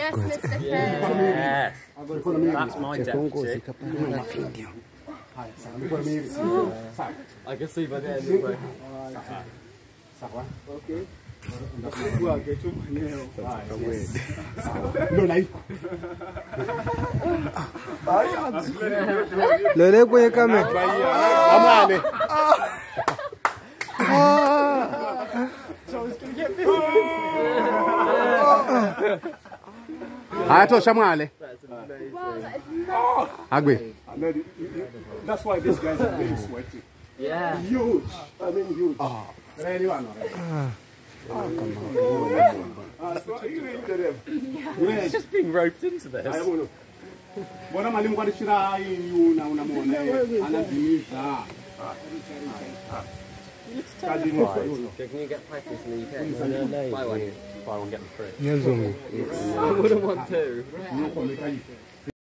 Yes, Mr. Yes. That's my deputy. I can see by the end of the Okay. Lele kwenye kamera. Amane. Haya tosha mwale. Agbe. That's why these guys are very sweaty. Yeah. Huge. I mean huge. Really one. It's just being roped into this. Bwana mwalimu kwa dishira hii unamwona anazimisha. Can you get practice in the UK? Buy one. Buy one, get them free. Nyazungu. I wouldn't want to.